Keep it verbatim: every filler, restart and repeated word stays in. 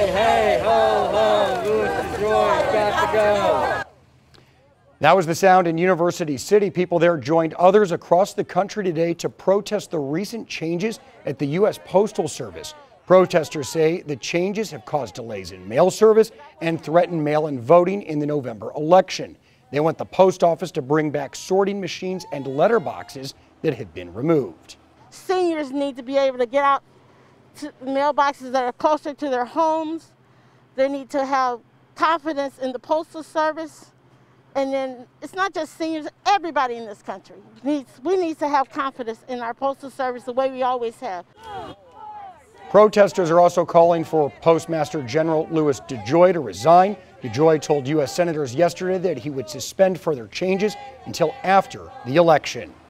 Hey, hey, ho, ho, Louis DeJoy, got to go. That was the sound in University City. People there joined others across the country today to protest the recent changes at the U S Postal Service. Protesters say the changes have caused delays in mail service and threaten mail-in voting in the November election. They want the post office to bring back sorting machines and letter boxes that have been removed. Seniors need to be able to get out to mailboxes that are closer to their homes. They need to have confidence in the Postal Service. And then it's not just seniors, everybody in this country needs, we need to have confidence in our Postal Service the way we always have. Protesters are also calling for Postmaster General Louis DeJoy to resign. DeJoy told U S senators yesterday that he would suspend further changes until after the election.